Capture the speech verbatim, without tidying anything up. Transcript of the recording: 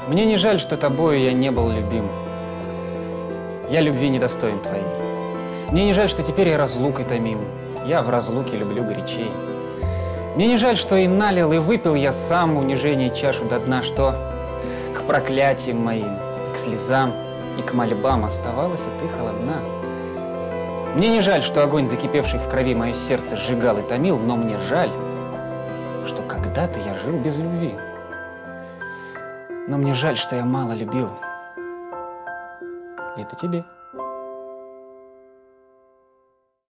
Мне не жаль, что тобою я не был любим. Я любви недостоин твоей. Мне не жаль, что теперь я разлукой томим. Я в разлуке люблю горячей. Мне не жаль, что и налил, и выпил я сам унижение чашу до дна, что к проклятиям моим, к слезам и к мольбам оставалась, и ты холодна. Мне не жаль, что огонь, закипевший в крови, мое сердце сжигал и томил, но мне жаль, что когда-то я жил без любви. Но мне жаль, что я мало любил. И это тебе.